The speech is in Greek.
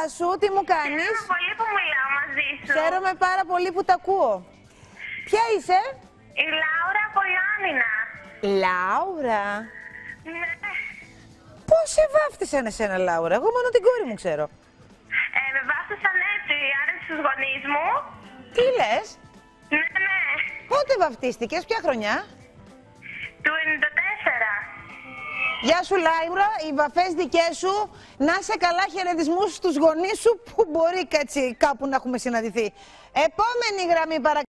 σου, τι μου κάνεις? Χαίρομαι πολύ που μιλάω μαζί σου. Χαίρομαι πάρα πολύ που τα ακούω. Ποια είσαι? Η Λάουρα από Ιωάννινα. Λάουρα. Ναι. Πώς σε βάφτισαν εσένα, Λάουρα? Εγώ μόνο την κόρη μου ξέρω. Με βάφτισαν έτσι, άρεσε στους γονείς μου. Τι λες? Ναι, ναι. Πότε βαφτίστηκες, ποια χρονιά? Του 94. Γεια σου, Λάουρα, οι βαφές δικές σου. Να είσαι καλά, χαιρετισμούς στους γονείς σου που μπορεί κάπου να έχουμε συναντηθεί. Επόμενη γραμμή παρακαλώ.